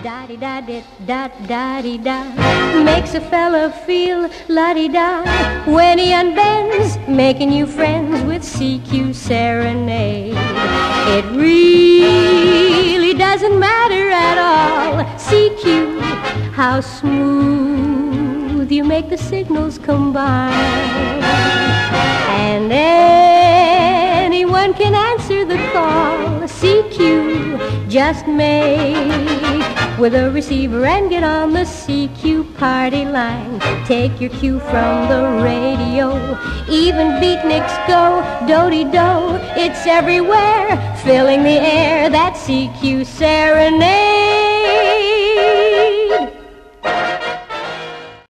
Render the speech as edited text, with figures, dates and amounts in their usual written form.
Da-di-da-di-da-da-di-da makes a fella feel la-di-da when he unbends, making you friends with CQ Serenade. It really doesn't matter at all, CQ, how smooth you make the signals combine. And anyone can answer the call, CQ, just make with a receiver and get on the CQ party line. Take your cue from the radio, even beatniks go do-de-do. It's everywhere, filling the air, that CQ Serenade.